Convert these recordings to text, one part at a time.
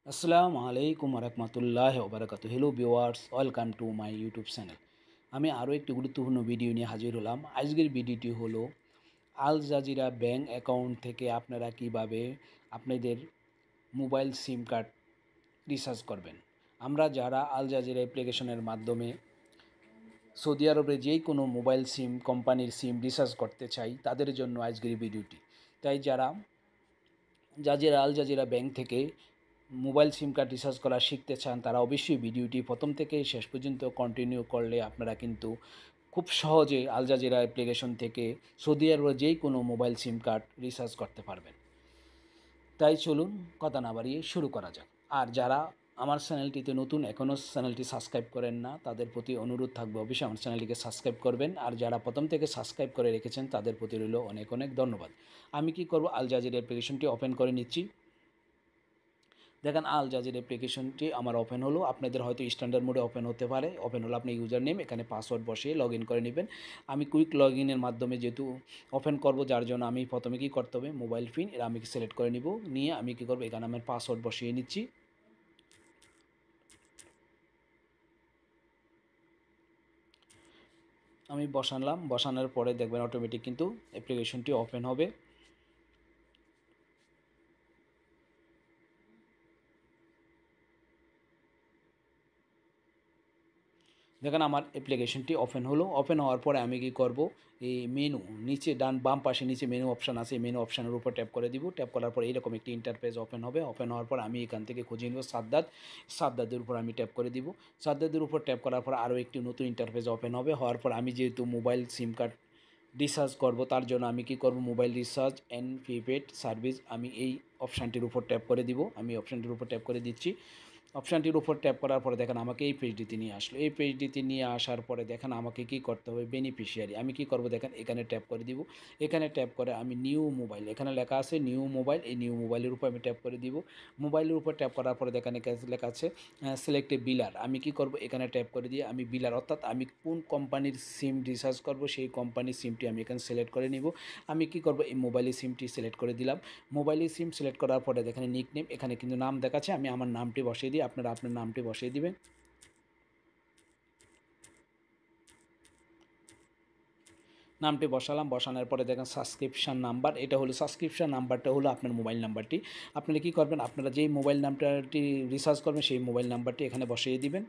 আসসালামু আলাইকুম রহমতুল্লাহ ওবরাকাতু। Hello viewers, welcome to my YouTube channel. আমি আরও একটি গুরুত্বপূর্ণ ভিডিও নিয়ে হাজির হলাম। আজকের ভিডিওটি হলো আল জাজিরা ব্যাঙ্ক অ্যাকাউন্ট থেকে আপনারা কিভাবে আপনাদের মোবাইল সিম কার্ড রিচার্জ করবেন। আমরা যারা আল জাজিরা অ্যাপ্লিকেশনের মাধ্যমে সৌদি আরবে যেই কোনো মোবাইল সিম কোম্পানির সিম রিচার্জ করতে চাই তাদের জন্য আজকের ভিডিওটি। তাই যারা আল জাজিরা ব্যাংক থেকে মোবাইল সিম কার্ড রিচার্জ করা শিখতে চান তারা অবশ্যই ভিডিওটি প্রথম থেকে শেষ পর্যন্ত কন্টিনিউ করলে আপনারা কিন্তু খুব সহজে আল জাজিরা অ্যাপ্লিকেশন থেকে সৌদি আরবের যেই কোনো মোবাইল সিম কার্ড রিচার্জ করতে পারবেন। তাই চলুন কথা না বাড়িয়ে শুরু করা যাক। আর যারা আমার চ্যানেলটিতে নতুন এখনও চ্যানেলটি সাবস্ক্রাইব করেন না তাদের প্রতি অনুরোধ থাকবে অবশ্যই আমার চ্যানেলটিকে সাবস্ক্রাইব করবেন। আর যারা প্রথম থেকে সাবস্ক্রাইব করে রেখেছেন তাদের প্রতি রইল অনেক অনেক ধন্যবাদ। আমি কি করব, আল জাজিরা অ্যাপ্লিকেশনটি ওপেন করে নিচ্ছি। দেখেন আল জাজির অ্যাপ্লিকেশনটি আমার ওপেন হলো। আপনাদের হয়তো স্ট্যান্ডার্ড মোডে ওপেন হতে পারে। ওপেন হলো, আপনি ইউজার নেম এখানে পাসওয়ার্ড বসিয়ে লগ ইন করে নেবেন। আমি কুইক লগ ইনের মাধ্যমে যেহেতু ওপেন করব, যার জন্য আমি প্রথমে কী করতে হবে, মোবাইল পিন এটা আমি সিলেক্ট করে নিব। নিয়ে আমি কী করবো, এখানে আমার পাসওয়ার্ড বসিয়ে নিচ্ছি। আমি বসালাম, বসানোর পরে দেখবেন অটোমেটিক কিন্তু অ্যাপ্লিকেশনটি ওপেন হবে। দেখেন আমার অ্যাপ্লিকেশনটি ওপেন হলো। ওপেন হওয়ার পরে আমি কি করব, এই মেনু নিচে বাম পাশে নিচে মেনু অপশান আছে, মেনু অপশানের উপর ট্যাপ করে দিব। ট্যাপ করার পর এরকম একটি ইন্টারফেস ওপেন হবে। ওপেন হওয়ার পর আমি এখান থেকে খুঁজে নেব সাদ্দাতের উপর আমি ট্যাপ করে দিব। সাদ্দাতের উপর ট্যাপ করার পর আরও একটি নতুন ইন্টারফেস ওপেন হবে। হওয়ার পর আমি যেহেতু মোবাইল সিম কার্ড রিচার্জ করব, তার জন্য আমি কি করব, mobile recharge and prepaid service আমি এই অপশানটির উপর ট্যাপ করে দিব। আমি অপশানটির উপর ট্যাপ করে দিচ্ছি। অপশানটির উপর ট্যাপ করার পরে দেখেন আমাকে এই পেজটিতে নিয়ে আসলো। এই পেজটিতে নিয়ে আসার পরে দেখেন আমাকে কি করতে হবে, বেনিফিশিয়ারি আমি কি করব, দেখেন এখানে ট্যাপ করে দিব। এখানে ট্যাপ করে আমি নিউ মোবাইল, এখানে লেখা আছে নিউ মোবাইল, এই নিউ মোবাইলের উপর আমি ট্যাপ করে দিব। মোবাইলের উপর ট্যাপ করার পরে দেখেন এখানে লেখা আছে সিলেক্ট বিলার। আমি কি করব, এখানে ট্যাপ করে দিয়ে আমি বিলার অর্থাৎ আমি কোন কোম্পানির সিম রিচার্জ করব সেই কোম্পানির সিমটি আমি এখানে সিলেক্ট করে নিব। আমি কি করব, এই মোবাইলের সিমটি সিলেক্ট করে দিলাম। মোবাইলের সিম সিলেক্ট করার পরে দেখেন নিক নেম, এখানে কিন্তু নাম দেখাচ্ছে, আমি আমার নামটি বসিয়ে দিই। আপনারা আপনার নামটি বসিয়ে দিবেন। নামটি বসালাম, বসানোর পরে দেখেন সাবস্ক্রিপশান নাম্বার, এটা হলো সাবস্ক্রিপশান নাম্বারটা হলো আপনার মোবাইল নাম্বারটি। আপনারা কী করবেন, আপনারা যেই মোবাইল নাম্বারটি রিচার্জ করবেন সেই মোবাইল নাম্বারটি এখানে বসিয়ে দিবেন।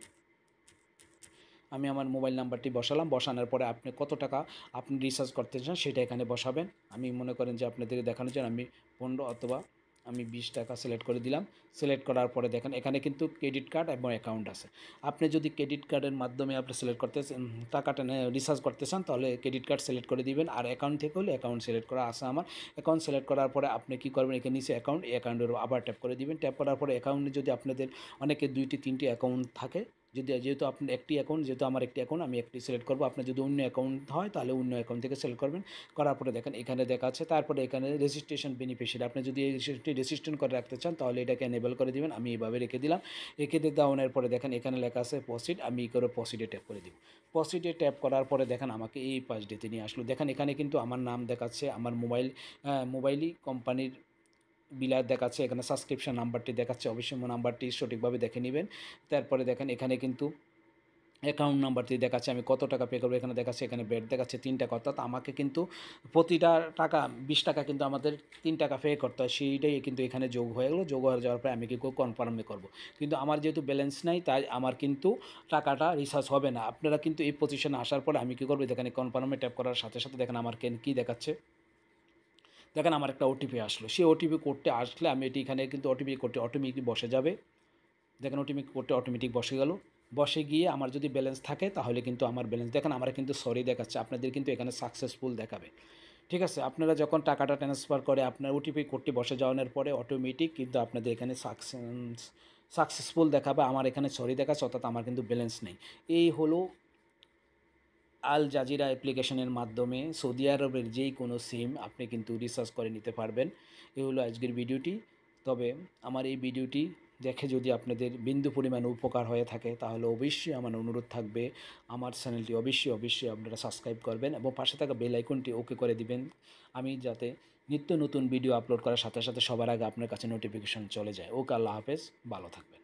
আমি আমার মোবাইল নাম্বারটি বসালাম। বসানোর পরে আপনি কত টাকা আপনি রিচার্জ করতে চান সেটা এখানে বসাবেন। আমি মনে করেন যে আপনাদের দেখানোর জন্য আমি 15 অথবা আমি 20 টাকা সিলেক্ট করে দিলাম। সিলেক্ট করার পরে দেখেন এখানে কিন্তু ক্রেডিট কার্ড এবং অ্যাকাউন্ট আছে। আপনি যদি ক্রেডিট কার্ডের মাধ্যমে আপনি সিলেক্ট করতে টাকাটা রিচার্জ করতে চান তাহলে ক্রেডিট কার্ড সিলেক্ট করে দিবেন। আর অ্যাকাউন্ট থেকে হলে অ্যাকাউন্ট সিলেক্ট করা আছে আমার। অ্যাকাউন্ট সিলেক্ট করার পরে আপনি কী করবেন, এখানে নিচে অ্যাকাউন্ট, এই অ্যাকাউন্টের আবার ট্যাপ করে দিবেন। ট্যাপ করার পরে অ্যাকাউন্টে যদি আপনাদের অনেকের 2টি 3টি অ্যাকাউন্ট থাকে, যেহেতু আপনার একটি অ্যাকাউন্ট, যেহেতু আমার একটি অ্যাকাউন্ট আমি একটি সিলেক্ট করব। আপনার যদি অন্য অ্যাকাউন্ট হয় তাহলে অন্য অ্যাকাউন্ট থেকে সিলেক্ট করবেন। করার পরে দেখেন এখানে দেখা আছে, তারপরে এখানে রেজিস্ট্রেশন বেনিফিশিয়ারি, আপনি যদি এই রেজিস্ট্রেশন করে রাখতে চান তাহলে এটাকে এনেবল করে দিবেন। আমি এইভাবে রেখে দিলাম। রেখে দেওয়ার পরে দেখেন এখানে লেখা আছে প্রসিড, আমি করে প্রসিডে ট্যাপ করে দিব। প্রসিডে ট্যাপ করার পরে দেখেন আমাকে এই পাঁচ ডেতে নিয়ে আসলো। দেখেন এখানে কিন্তু আমার নাম দেখাচ্ছে, আমার মোবাইলই কোম্পানির বিলার দেখাচ্ছে, এখানে সাবস্ক্রিপশন নাম্বারটি দেখাচ্ছে, অবশ্যই নাম্বারটি সঠিকভাবে দেখে নেবেন। তারপরে দেখেন এখানে কিন্তু অ্যাকাউন্ট নাম্বারটি দেখাচ্ছে, আমি কত টাকা পে করবো এখানে দেখাচ্ছে, এখানে বেড দেখাচ্ছে 3 টাকা, অর্থাৎ আমাকে কিন্তু প্রতিটা টাকা 20 টাকা কিন্তু আমাদের 3 টাকা পে করতে হয়, সেইটাই কিন্তু এখানে যোগ হয়ে গেলো। যোগ হয়ে যাওয়ার পরে আমি কি কনফার্মে করব। কিন্তু আমার যেহেতু ব্যালেন্স নাই তাই আমার কিন্তু টাকাটা রিচার্জ হবে না। আপনারা কিন্তু এই পজিশনে আসার পরে আমি কী করবো, এখানে কনফার্মে ট্যাপ করার সাথে সাথে দেখেন আমার কী দেখাচ্ছে, দেখেন আমার একটা ওটিপি আসলো। সেই ওটিপি কোডটি আসলে আমি এটি এখানে কিন্তু ওটিপি কোডটি অটোমেটিক বসে যাবে। দেখেন ওটিপি কোডটি অটোমেটিক বসে গেল। বসে গিয়ে আমার যদি ব্যালেন্স থাকে তাহলে কিন্তু আমার ব্যালেন্স দেখেন আমার কিন্তু সরি দেখাচ্ছে, আপনাদের কিন্তু এখানে সাকসেসফুল দেখাবে। ঠিক আছে, আপনারা যখন টাকাটা ট্রান্সফার করে আপনার ওটিপি কোডটি বসে যাওয়ার পরে অটোমেটিক কিন্তু আপনাদের এখানে সাকসেসফুল দেখাবে। আমার এখানে সরি দেখাচ্ছে, অর্থাৎ আমার কিন্তু ব্যালেন্স নেই। এই হলো আল জাজিরা অ্যাপ্লিকেশনের মাধ্যমে সৌদি আরবের যেই কোনো সিম আপনি কিন্তু রিচার্জ করে নিতে পারবেন। এই হলো আজকের ভিডিওটি। তবে আমার এই ভিডিওটি দেখে যদি আপনাদের বিন্দু পরিমাণ উপকার হয়ে থাকে তাহলে অবশ্যই আমার অনুরোধ থাকবে আমার চ্যানেলটি অবশ্যই আপনারা সাবস্ক্রাইব করবেন এবং পাশে থাকা বেল আইকনটি ওকে করে দিবেন, আমি যাতে নিত্য নতুন ভিডিও আপলোড করার সাথে সাথে সবার আগে আপনার কাছে নোটিফিকেশন চলে যায়। ওকে, আল্লাহ হাফেজ, ভালো থাকবেন।